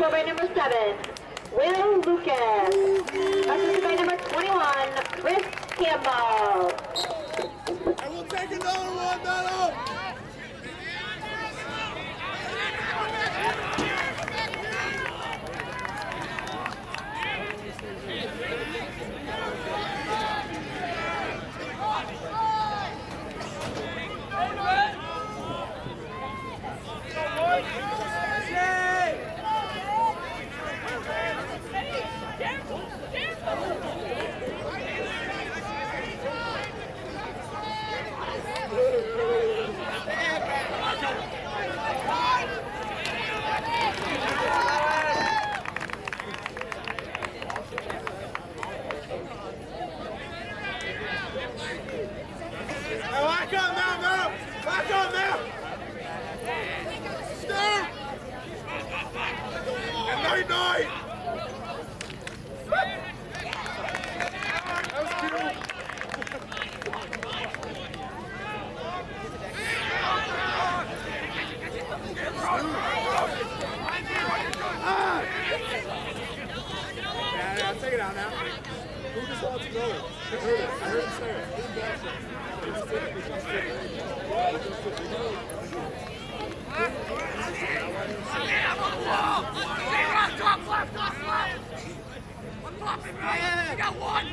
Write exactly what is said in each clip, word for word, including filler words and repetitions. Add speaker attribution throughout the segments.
Speaker 1: scored by number seven, Will Lucas. Assisted by number twenty-one, Chris Campbell.
Speaker 2: And we'll take another one, Meadow. Back up now, Mel! Back up now! Stir! And night night! That was cute! Ah! Yeah, yeah, take it out now. Who just wants to go? I heard it. I heard him say it.
Speaker 3: You got one!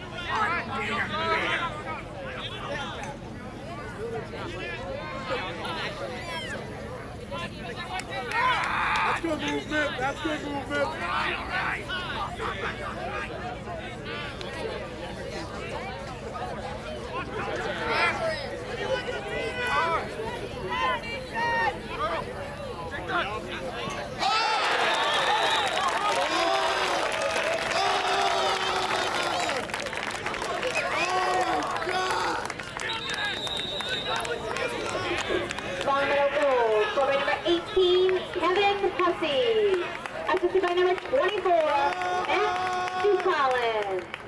Speaker 2: That's good movement. That's good movement.
Speaker 3: All right, all right.
Speaker 1: Long Meadow goal, scored by number eighteen, Kevin Hussey. Assisted by number twenty-four, Matt Collins.